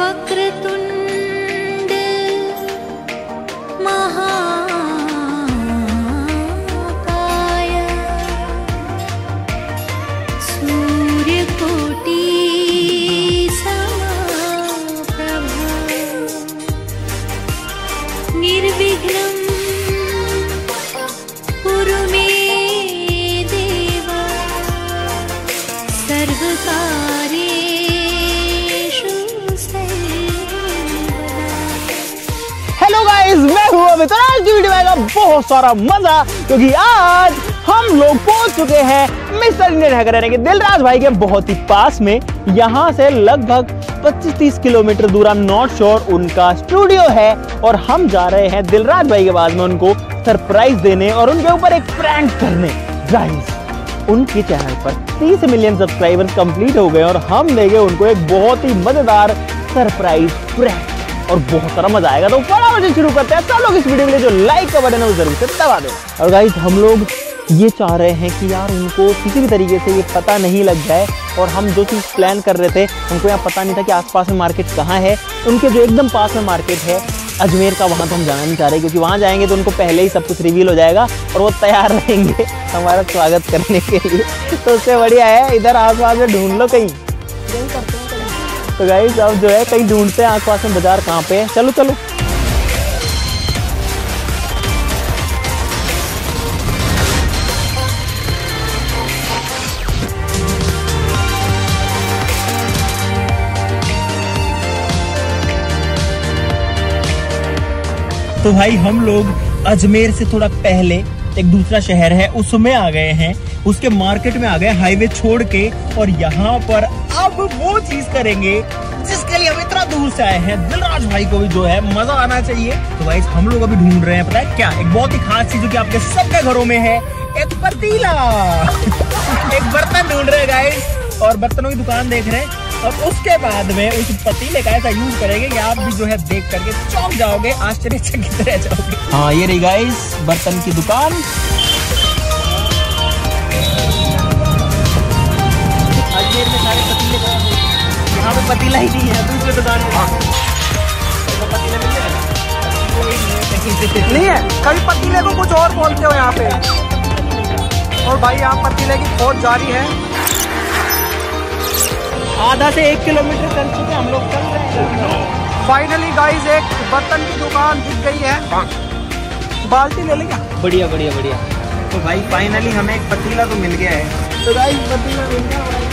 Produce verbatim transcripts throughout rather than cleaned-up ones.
वक्रतुंड महाकाय सूर्यकोटि समप्रभा निर्विघ्नं कुरु मे देव सर्वकार्येषु सर्वदा। हेलो गाइस, मैं हूं अमित और आज की वीडियो में आएगा बहुत सारा मजा, क्योंकि आज हम लोग पहुंच चुके हैं मिस्टर इंडियन हैकर यानी कि दिलराज भाई के बहुत ही पास में। यहाँ से लगभग पच्चीस तीस किलोमीटर दूर, आई एम नॉट श्योर, उनका स्टूडियो है और हम जा रहे हैं दिलराज भाई के बाद में उनको सरप्राइज देने और उनके ऊपर एक प्रैंक करने। गाइस, उनके चैनल पर तीस मिलियन सब्सक्राइबर्स कंप्लीट हो गए और हम देंगे उनको एक बहुत ही मजेदार सरप्राइज प्रैंक और बहुत सारा मजा आएगा। तो फटाफट शुरू करते हैं। सब लोग इस वीडियो के लिए जो लाइक का बटन है वो जरूर से दबा दें। और गाइस, हम लोग ये चाह रहे हैं कि यार उनको किसी भी तरीके से ये पता नहीं लग जाए, और हम जो चीज़ प्लान कर रहे थे उनको यहाँ पता नहीं था कि आसपास में मार्केट कहाँ है। उनके जो एकदम पास में मार्केट है अजमेर का, वहाँ तो हम जाना नहीं चाह रहे, क्योंकि वहाँ जाएंगे तो उनको पहले ही सब कुछ रिवील हो जाएगा और वो तैयार रहेंगे हमारा स्वागत करने के लिए। तो उससे बढ़िया है इधर आसपास में ढूंढ लो कहीं। तो गाइस, अब जो है कहीं ढूंढते हैं आसपास में बाजार कहाँ पे है। चलो चलो। तो भाई, हम लोग अजमेर से थोड़ा पहले एक दूसरा शहर है उसमें आ गए हैं, उसके मार्केट में आ गए हाईवे छोड़ के, और यहाँ पर अब वो चीज करेंगे जिसके लिए हम इतना दूर से आए हैं। दिलराज भाई को भी जो है मजा आना चाहिए। तो भाई, हम लोग अभी ढूंढ रहे हैं, पता है क्या, एक बहुत ही खास चीज जो कि आपके सबके घरों में है, एक पतीला एक बर्तन ढूंढ रहे हैं गाइस, और बर्तनों की दुकान देख रहे हैं। और उसके बाद में उस पतीले का ऐसा यूज करेंगे कि आप भी जो है देख करके चौंक जाओगे, आश्चर्यचकित रह जाओगे। हाँ, ये रही गाइस बर्तन की दुकान। अजमेर में सारे पतीले, यहाँ पे पतीला ही नहीं है, दूसरे दुकान में पतीला नहीं है। कभी पतीले को कुछ और बोलते हो यहाँ पे। और भाई, यहाँ पतीले की खोज जारी है। आधा से एक किलोमीटर चल चुके हम लोग, चल रहे हैं। फाइनली गाइस, एक बर्तन की दुकान दिख गई है। बाल्टी ले लेगा। बढ़िया बढ़िया बढ़िया। तो भाई, फाइनली हमें एक पतीला तो मिल गया है। तो गाइस, पतीला मिल गया भाई।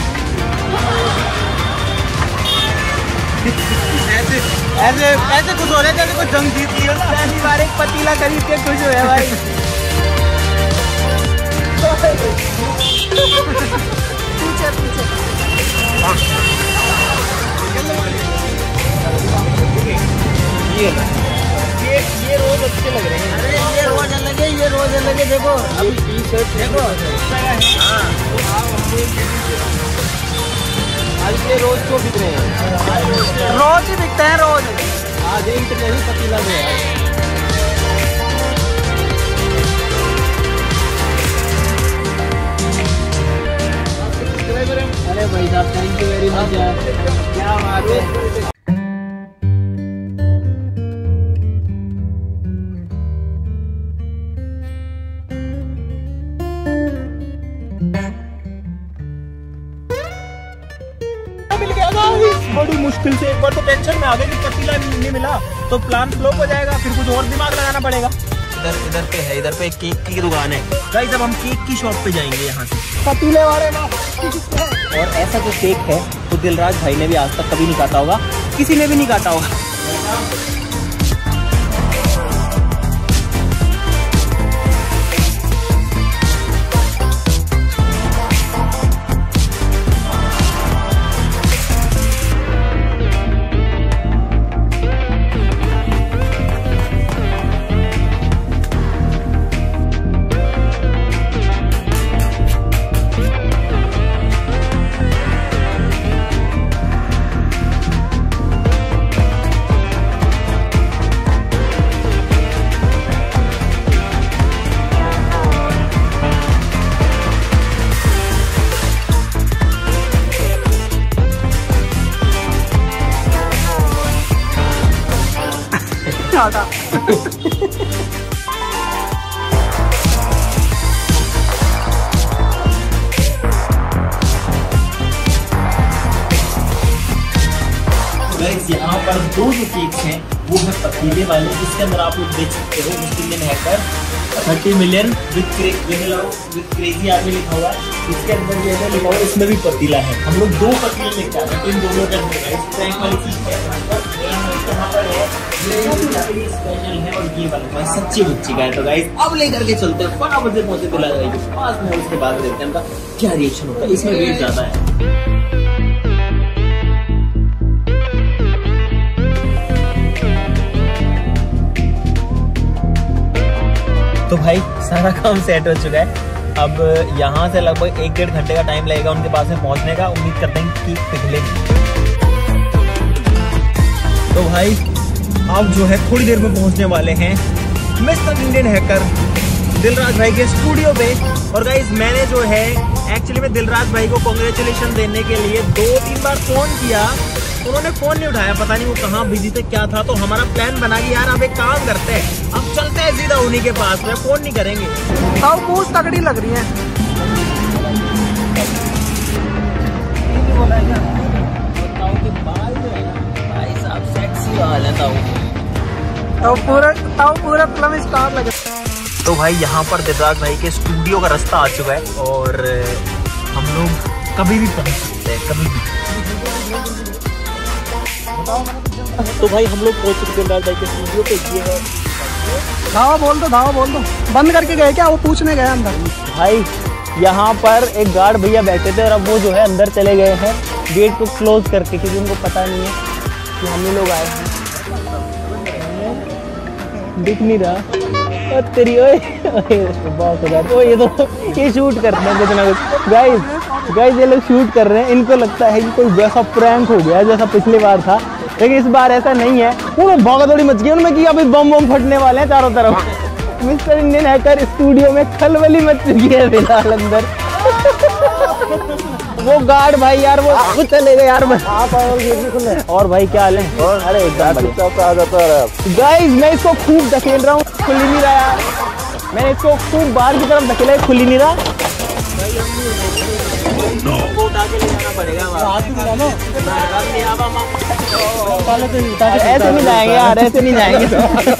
ऐसे ऐसे ऐसे कुछ हो रहा है जैसे कोई जंग जीत लिया ना। पहली बार एक पतीला खरीद के खुश हुआ भाई। पीछे पीछे ये ये ये रोज अच्छे लग रहे हैं। अरे ये रोज अलग है, ये रोज अलग है। देखो अभी टी शर्ट देखो। हाँ, आज के रोज को बिक रहे हैं, रोज ही बिकते हैं रोज। आज एक नहीं पतीला में अरे भाई साहब, थैंक यू वेरी मच यार, क्या बात है। मिल गया गाइस, बड़ी मुश्किल से। एक बार तो टेंशन में आ गई कि पतीला नहीं मिला तो प्लान फ्लॉप हो जाएगा, फिर कुछ और दिमाग लगाना पड़ेगा। इधर इधर पे है, इधर पे एक केक की दुकान है गाइस। अब हम केक की शॉप पे जाएंगे यहाँ से, पतीले वाले ना। और ऐसा जो केक है तो दिलराज भाई ने भी आज तक कभी नहीं काटा होगा, किसी ने भी नहीं काटा होगा। छाटा। गाइस यहाँ पर दो जो केक्स हैं वो है पतीले वाले, जिसके अंदर आप लोग देख सकते हो mister hacker thirty million with with crazy आगे लिखा हुआ है। इसके अंदर ये है लिखा हुआ, इसमें भी पतीला है। हम लोग दो पतीले लेके आए हैं, इन दोनों का फ्रैंक वाली चीज है यहाँ पर है, ये स्पेशल है और ये वाला सच्ची बच्ची का है। तो गाइस अब लेकर के चलते हैं फटाफट से पहुंचे दिला जाएगी पास में, उसके बाद देखते हैं उनका क्या रिएक्शन होता है। इसमें वेट ज्यादा है। तो भाई सारा काम सेट हो चुका है। अब यहाँ से लगभग एक डेढ़ घंटे का टाइम लगेगा उनके पास में पहुँचने का। उम्मीद करते हैं कि पिघलेगी। तो भाई अब जो है थोड़ी देर में पहुँचने वाले हैं मिस्टर इंडियन हैकर दिलराज भाई के स्टूडियो पे। और गाइस मैंने जो है एक्चुअली में दिलराज भाई को कांग्रेचुलेशन देने के लिए दो तीन बार फोन किया, उन्होंने फोन नहीं उठाया, पता नहीं वो कहाँ बिजी थे क्या था। तो हमारा प्लान बना कि यार अब एक काम करते हैं, अब चलते हैं सीधा उन्हीं के पास में, फोन नहीं करेंगे। अब मूछ तगड़ी लग रही है। भाई साहब सेक्सी वाल है तो पूरा तो पूरा फिल्म स्टार लगे। तो भाई यहाँ पर दिलराज भाई के स्टूडियो का रास्ता आ चुका है और हम लोग कभी भी पहुँच सकते हैं, कभी भी। तो भाई हम लोग पहुंच चुके दिलराज भाई के स्टूडियो पे। ये है धावा बोल दो, धावा बोल दो। बंद करके गए क्या? वो पूछने गए अंदर। भाई यहाँ पर एक गार्ड भैया बैठे थे और अब वो जो है अंदर चले गए हैं गेट को क्लोज करके, क्योंकि उनको पता नहीं है कि हम ही लोग आए हैं। दिख नहीं रहा और तेरी ओए बहुत हजार ओ, ये तो ये शूट करते हैं कुछ ना कुछ। गाइस गाइस ये लोग शूट कर रहे हैं, इनको लगता है कि कोई वैसा प्रैंक हो गया जैसा पिछली बार था, लेकिन इस बार ऐसा नहीं है। वो भागदौड़ी मच गई उनमें कि अभी बम बम फटने वाले हैं चारों तरफ। मिस्टर इंडियन हैकर स्टूडियो में खलबली मच चुकी है फिलहाल अंदर। वो गार्ड भाई यार वो वो चले गए यार। और भाई क्या हाल है? और अरे एकदम गाइस मैं इसको खूब धकेल रहा हूँ, खुल ही नहीं रहा यार। मैंने इसको खूब बाहर की तरफ धकेला, खुल ही नहीं रहा। उठा के ले जाना पड़ेगा। ऐसे नहीं जाएंगे यार, ऐसे नहीं जाएंगे।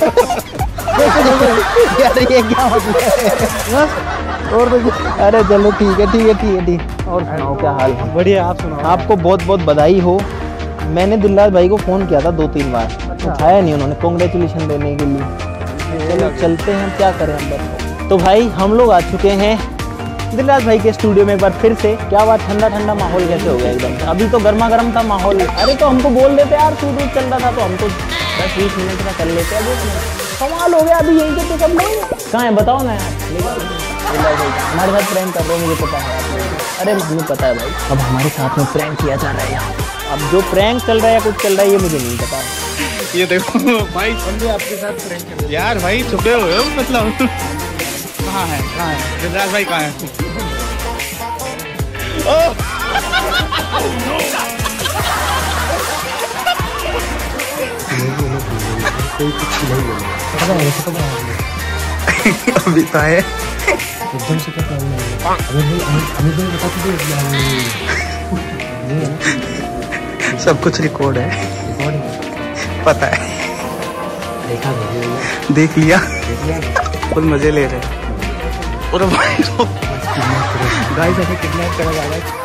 यार ये क्या मतलब? और अरे चलो ठीक है ठीक है ठीक है ठीक। और सुनाओ क्या हाल है? बढ़िया, आप सुनाओ। आपको बहुत बहुत बधाई हो। मैंने दिलराज भाई को फ़ोन किया था दो तीन बार, उठाया नहीं उन्होंने कांग्रेचुलेशन देने के लिए। चलो चलते हैं, क्या करें अंदर। तो भाई हम लोग आ चुके हैं दिलराज भाई के स्टूडियो में एक बार फिर से। क्या बात, ठंडा ठंडा माहौल कैसे हो गया एकदम? अभी तो गर्मा गर्म था माहौल। अरे तो हमको बोल देते यार, शूट वूट चल रहा था तो हम तो दस बीस मिनट का कर लेते हैं। कमाल हो गया, अभी यहीं पे तो सब लोग कहाँ है बताओ ना यार। हमारे साथ प्रैंक कर रहे हो, मुझे पता है। अरे हमें पता है भाई, अब हमारे साथ में प्रैंक किया जा रहा है यहाँ। अब जो प्रैंक चल रहा है या कुछ चल रहा है ये मुझे नहीं पता। ये देखो भाई, बंदे आपके साथ प्रैंक कर रहे हैं यार भाई छुपे हुए हो मतलब। कहाँ है कहाँ है दिलराज भाई, कहाँ है? अभी तो है एकदम से क्या प्रॉब्लम है? अरे भाई हमें तो बता दीजिए। सब कुछ रिकॉर्ड है, पता है। देखा देख लिया, फुल मजे ले रहे हैं। और भाई गाइस ऐसे किडनैप करा जा रहा है।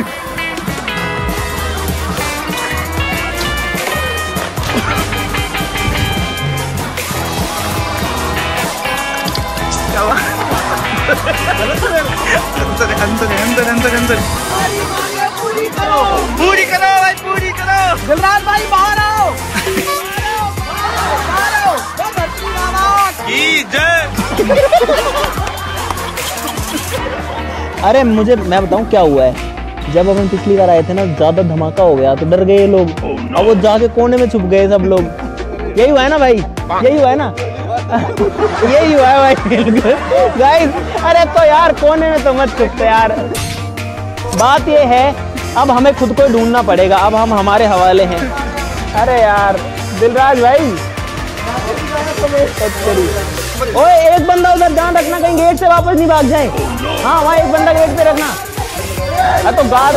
अंदर अंदर अंदर अंदर अंदर पूरी करो पूरी करो भाई, पूरी करो। दिलराज भाई बाहर आओ। की जय। अरे मुझे मैं बताऊं क्या हुआ है, जब अपन पिछली बार आए थे ना ज्यादा धमाका हो गया तो डर गए लोग। अब वो जाके कोने में छुप गए सब लोग। यही हुआ है ना भाई, यही हुआ है ना यही हुआ है भाई गाइस। अरे तो यार कोने में तो मत छुपते यार। बात ये है अब हमें खुद को ढूंढना पड़ेगा, अब हम हमारे हवाले हैं। अरे यार दिलराज भाई ओए एक बंदा उधर ध्यान रखना कहीं गेट से वापस नहीं भाग जाए। हाँ वहाँ एक बंदा गेट पे रखना। हाँ तो गार्ड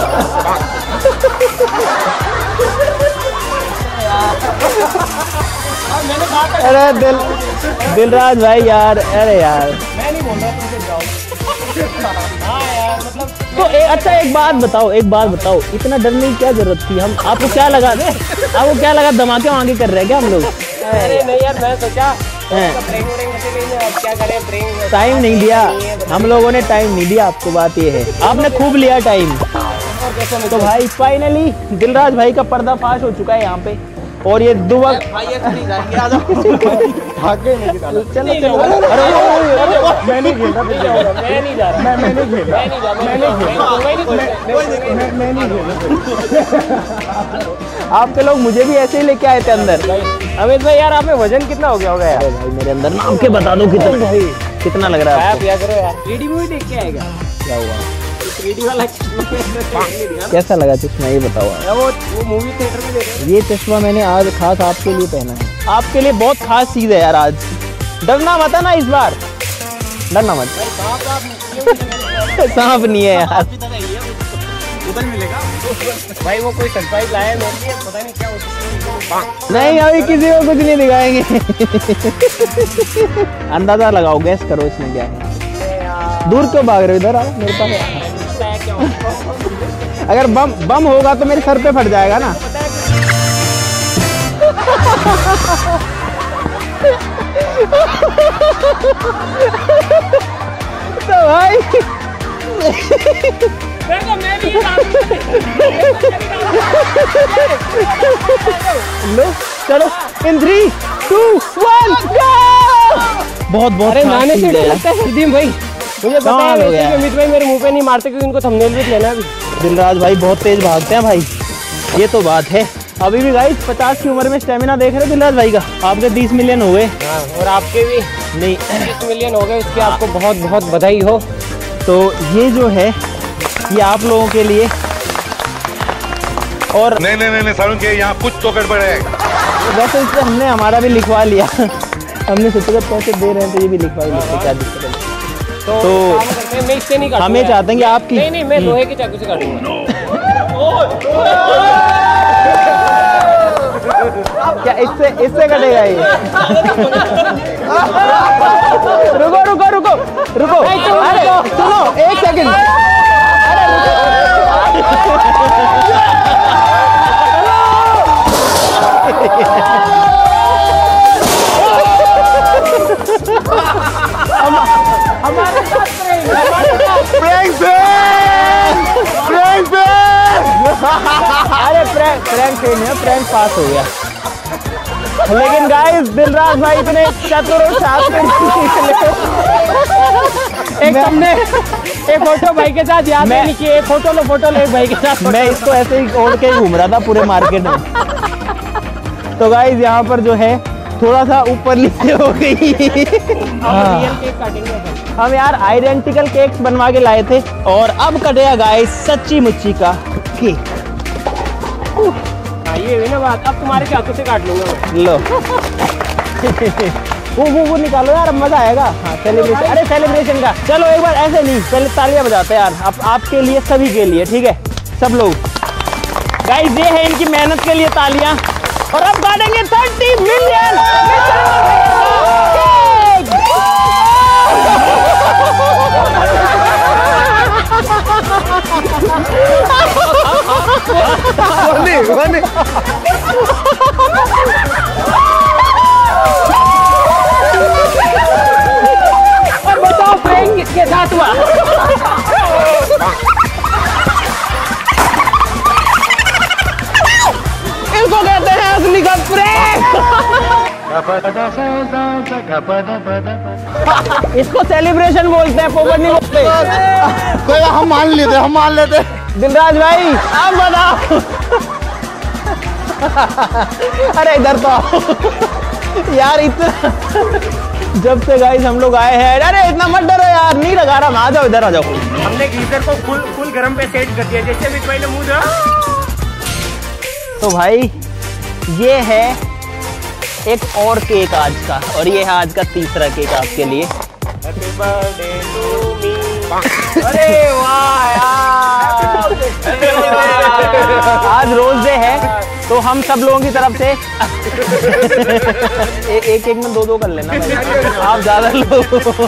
अरे दिल दिलराज भाई यार, अरे यार मैं नहीं बोल रहा तुमसे जाओ। हाँ यार मतलब तो ए, अच्छा एक बात बताओ, एक बात बताओ, इतना डरने की क्या जरूरत थी? हम आपको क्या लगा आपको क्या लगा धमाके वहां कर रहे हैं क्या हम लोग? अरे नहीं यार मैं सोचा क्या करें, टाइम नहीं दिया हम लोगों ने, टाइम नहीं दिया आपको, बात ये है आपने खूब लिया टाइम। तो भाई फाइनली दिलराज भाई का पर्दाफाश हो चुका है यहाँ पे। और ये दुआ चलो चलो मैं नहीं खेल रहा, मैं नहीं जा रहा, मैं मैं नहीं खेल रहा, मैं नहीं खेल रहा, मैं नहीं खेल रहा। आपके लोग मुझे भी ऐसे ही लेके आए थे अंदर। अमित भाई यार आप में वजन कितना हो गया होगा यार? भाई मेरे अंदर नाम के बता दो कितना भाई, कितना लग रहा है आपको? क्या करो यार, थ्री डी मूवी देख के आएगा क्या हुआ? थ्री डी वाला कैसा लगा चश्मा ये बताओ? वो वो मूवी थिएटर में देख रहे ये चश्मा मैंने आज खास आपके लिए पहना है, आपके लिए बहुत खास चीज है यार आज। डरना मत है ना इस बार, डरना मत। सांप नहीं है यार, उधर मिलेगा भाई। वो कोई सरप्राइज लाया है मेरे लिए, पता नहीं क्या हो सकता है। नहीं अभी किसी को कुछ नहीं दिखाएंगे। अंदाजा लगाओ, गैस करो इसमें क्या है। दूर क्यों भाग रहे हो, इधर आओ मेरे पास। अगर बम बम होगा तो मेरे सर पे फट जाएगा ना। तो भाई लो चलो in three two one go. बहुत बहुत अरे नाने से डर लगता है सुदीम भाई, मुझे पता है हो गया? अमित भाई मेरे मुंह पे नहीं मारते क्योंकि उनको थंबनेल भी लेना है अभी। दिलराज भाई बहुत तेज भागते हैं भाई, ये तो बात है। अभी भी गाइस पचास की उम्र में स्टेमिना देख रहे हो दिलराज भाई का, आपके तीस मिलियन हुए। हाँ, और आपके भी नहीं तीस मिलियन हो गए, उसकी आपको बहुत बहुत बधाई हो। तो ये जो है ये आप लोगों के लिए। और नहीं नहीं नहीं सारुण के यहाँ कुछ तो गड़बड़ है। वैसे इससे हमने हमारा भी लिखवा लिया। हमने सोचा पैसे दे रहे हैं तो ये भी लिखवा लिया, क्या दिक्कत है? तो, तो काम करते हैं, मैं इससे नहीं काटूंगा। हमें चाहते हैं कि आपकी नहीं नहीं मैं लोहे के चाकू से काटूंगा। क्या इससे इससे कटेगा ये? रुको रुको रुको रुको, अरे सुनो एक सेकंड, अरे हमारे साथ अरे प्रैंक प्रैंक फेल है, प्रैंक पास हो गया। लेकिन गाइस दिलराज भाई इतने चतुर और शातिर एक हमने एक फोटो भाई के साथ याद नहीं की, एक फोटो लो फोटो लो एक भाई के साथ। मैं इसको ऐसे ही ओढ़ के घूम रहा था पूरे मार्केट में। तो गाइस यहाँ पर जो है थोड़ा सा ऊपर नीचे हो गई। रियल केक काटेंगे हम यार आइडेंटिकल केक्स बनवा के लाए थे और अब कटेगा गाइस सच्ची मुच्ची का केक। हाँ ये हुई ना बात, अब तुम्हारे चाकू से काट लूंगा मैं। लो वो वो वो निकालो यार, अब मजा आएगा। हाँ सेलिब्रेशन, अरे सेलिब्रेशन का चलो एक बार ऐसे नहीं, पहले तालियां बजाते हैं यार आप, आपके लिए सभी के लिए, ठीक है सब लोग। गाइस ये है इनकी मेहनत के लिए तालियां। और अब काटेंगे थर्टी मिलियन और बताओ प्रैंक किसके साथ हुआ? इसको कहते हैं असली का प्रैंक। इसको सेलिब्रेशन बोलते हैं, पोपट नहीं बोलते। कोई हम मान लेते हम मान लेते दिलराज भाई आप बताओ। अरे इधर तो आओ यार, इतना जब से गाइस हम लोग आए हैं, अरे इतना मत डरो यार, नहीं लगा रहा, आ जाओ इधर आ जाओ। हमने गीजर को फुल फुल गरम पे सेट कर दिया, जैसे भी पहले मुंह तो भाई ये है एक और केक आज का, और ये है आज का तीसरा केक आपके लिए। Happy birthday to me. अरे वाह यार, आज रोज डे है तो हम सब लोगों की तरफ से ए, एक एक में दो दो कर लेना भाई, आप ज्यादा लो।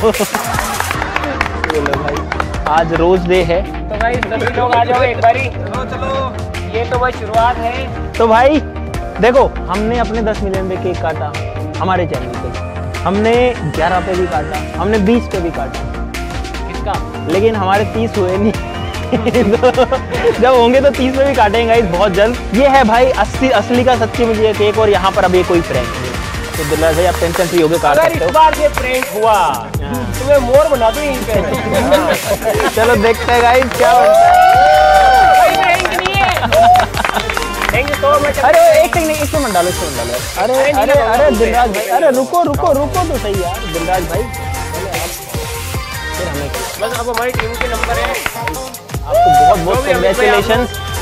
चलो भाई, आज रोज डे है तो भाई सभी लोग आ जाओ एक बारी। चलो चलो, ये तो बस शुरुआत है। तो भाई देखो, हमने अपने दस मिलियन पे केक काटा हमारे चैनल पे, हमने ग्यारह पे भी काटा, हमने बीस पे भी काटा, किसका? लेकिन हमारे तीस हुए नहीं। तो जब होंगे तो तीस पे भी काटेंगे गाइस बहुत जल्द। ये है भाई असली असली का सच्ची मुझे ये केक, और यहाँ पर अब ये कोई प्रैंक नहीं। तो दिलराज भाई आप टेंशन फ्री होकर काट अगर सकते इस हो। बार ये प्रैंक हुआ तुम्हें मोर बना दूं यहीं पे। चलो देखते हैं गाइस क्या बनता है। कोई प्रैंक नहीं है। Thank you so much. अरे एक सेकंड, इसमें मत डालो, इसमें मत डालो। अरे अरे अरे दिलराज भाई, अरे रुको रुको रुको तो सही यार दिलराज भाई। पहले आप, फिर हमें। बस अब हमारी टीम के नंबर है। आपको बहुत बहुत कंग्रेचुलेशन।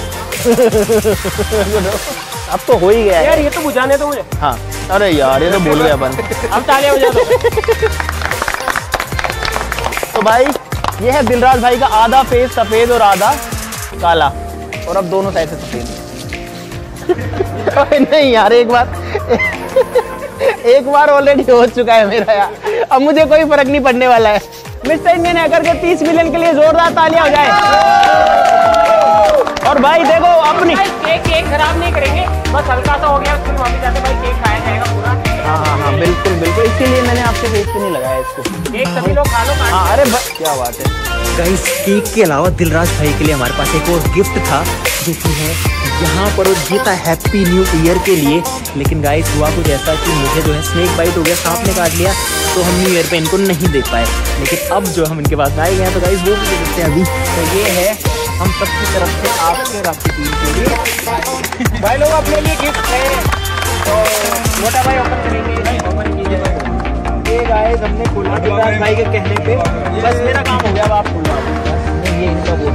अब तो हो ही गया यार है ये तो बुझाने दो मुझे। हाँ। अरे यार ये तो भूल गया अपन। अब तालियां बजा दो। तो भाई ये है दिलराज भाई का आधा फेस सफेद और आधा काला, और अब दोनों साइड से सफेद। नहीं यार, एक बार एक बार ऑलरेडी हो चुका है मेरा यार, अब मुझे कोई फर्क नहीं पड़ने वाला है। मिस्टर इंडियन हैकर के तीस मिलियन के लिए जोरदार तालियां हो जाए। और भाई देखो अपनी केक केक खराब नहीं करेंगे, बस हल्का सा हो गया फिर वापस जाते भाई केक खाया जाएगा पूरा। हाँ हाँ हाँ बिल्कुल बिल्कुल, इसीलिए मैंने आपके फेस पे नहीं लगाया इसको। केक सभी लोग खा लो। हाँ अरे क्या बात है गाइस। केक के अलावा दिलराज भाई के लिए हमारे पास एक और गिफ्ट था, जो कि है यहाँ पर जीता हैप्पी न्यू ईयर के लिए। लेकिन गाइस हुआ कुछ ऐसा कि मुझे जो है स्नेक बाइट हो गया, सांप ने काट लिया, तो हम न्यू ईयर पे इनको नहीं दे पाए। लेकिन अब जो हम इनके पास आए गए हैं तो गाइस वो भी दे देते हैं अभी। तो ये है हम सबकी तरफ से आपके और आपकी टीम के लिए। भाई लोग अपने लिए गिफ्ट है, तो मोटा भाई ओपन करेंगे। ओपन कीजिए भाई। ये गाइस हमने खोला दिलराज भाई के कहने पे, बस मेरा काम हो गया, अब आप खोलो। ये इनका वो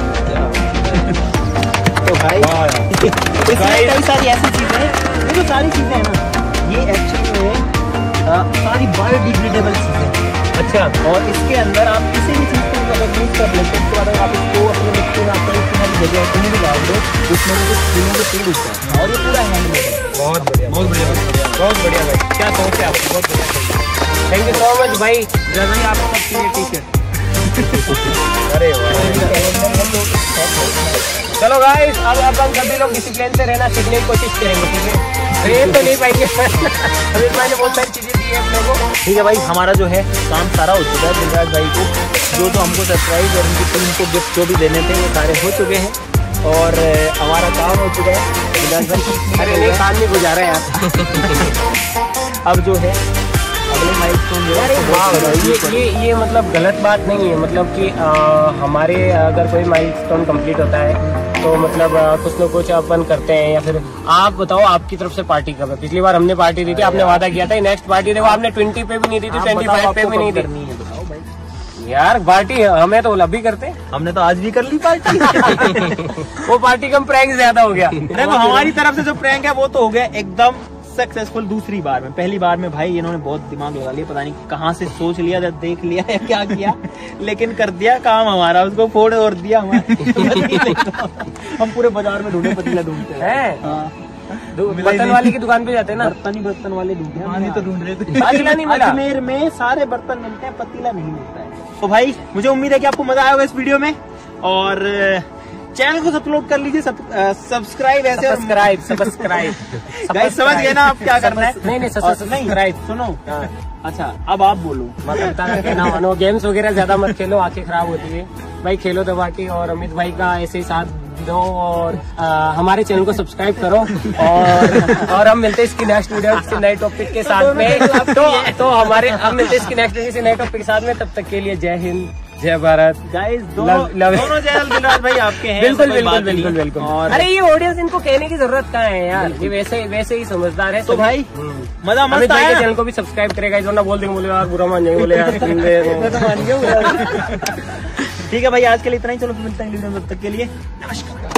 तो भाई इसमें कई सारी ऐसी चीजें हैं, ये जो सारी चीजें हैं ना, ये एक्चुअली में अ, सारी बायोडिग्रेडेबल चीजें हैं। अच्छा, और इसके अंदर आप किसी भी चीज को अगर यूज कर लेते हैं, तो अगर आप इसको अपने मिट्टी में आपको इस तरह की जगह कहीं भी डाल दो, उसमें कुछ फूलों के पेड़ उगते हैं, और ये पूरा हैंडमेड है। बहुत बढ़िया बहुत बढ़िया बहुत बढ़िया भाई, क्या सोच है आपको, बहुत बढ़िया। थैंक यू सो मच भाई। जैसे आपको सबके लिए टी शर्ट। अरे चलो गाइस, अब अब हम सभी लोग डिसिप्लिन से रहना सीखने की कोशिश करेंगे, ठीक है? रेत तो नहीं पाएंगे। अभी मैंने बहुत सारी चीजें दी है अपने को। ठीक है भाई, हमारा जो है काम सारा हो चुका है। दिलराज भाई को जो जो हमको सरप्राइज और उनकी टीम को गिफ्ट जो भी देने थे वो सारे हो चुके हैं, और हमारा काम हो चुका है। दिलराज भाई अरे नहीं, काम नहीं गुजारा यार। अब जो है अगले माइलस्टोन जो है ये ये ये मतलब गलत बात नहीं है, मतलब कि आ, हमारे अगर कोई माइलस्टोन कंप्लीट होता है तो मतलब आ, कुछ लोग कुछ अपन करते हैं, या फिर आप बताओ आपकी तरफ से पार्टी कब है? पिछली बार हमने पार्टी दी थी, आपने वादा किया था नेक्स्ट पार्टी देखो, आपने ट्वेंटी पे भी नहीं दी थी, ट्वेंटी फाइव पे भी नहीं दी यार पार्टी। हमें तो अभी करते, हमने तो आज भी कर ली पार्टी। वो पार्टी कम प्रैंक ज्यादा हो गया। देखो हमारी तरफ से जो प्रैंक है वो तो हो गया एकदम सक्सेसफुल दूसरी बार में। पहली बार में भाई इन्होंने बहुत दिमाग लगा लिया, पता नहीं कहाँ से सोच लिया, जब देख लिया या क्या किया, लेकिन कर दिया काम हमारा, उसको फोड़ और दिया हमारा। हम पूरे बाजार में ढूंढे, पतीला ढूंढते हैं। हाँ। बर्तन वाले की दुकान पे जाते हैं ना, बर्तन ही बर्तन वाले ढूंढते हैं, नहीं तो ढूंढ रहे थे। पतीला नहीं मिला। अजमेर में सारे बर्तन मिलते हैं, पतीला नहीं मिलता है। तो भाई मुझे उम्मीद है कि आपको मजा आया होगा इस वीडियो में, और चैनल को अपलोड कर लीजिए, सब्सक्राइब ऐसे सब्सक्राइब सब्सक्राइब गाइस समझ गए ना आप क्या करना है? नहीं नहीं सब्सक्राइब सुनो। अच्छा अब आप बोलो। मतलब गेम्स वगैरह ज्यादा मत खेलो, आंखें खराब होती है भाई, खेलो दबा के। और अमित भाई का ऐसे ही साथ दो, और आ, हमारे चैनल को सब्सक्राइब करो, और और हम मिलते हैं इसकी नेक्स्ट वीडियो किसी नए टॉपिक के साथ में। तो तो हमारे हम मिलते हैं इसकी नेक्स्ट किसी नए टॉपिक के साथ में, तब तक के लिए जय हिंद जय भारत गाइस। दोनों दोनों चैनल दिलराज भाई आपके हैं। बिल्कुल बिल्कुल बिल्कुल बिल्कुल। अरे ये ऑडियंस, इनको कहने की जरूरत कहाँ है यार, ये वैसे वैसे ही समझदार है। तो भाई मजा मत भाई आया। के चैनल को भी सब्सक्राइब करेगा, वरना बोल देंगे बोले यार बुरा मान जाएंगे, बोले यार ठीक है भाई, आज के लिए इतना ही। चलो मिलते हैं अगली वीडियो में, तब तक के लिए नमस्कार।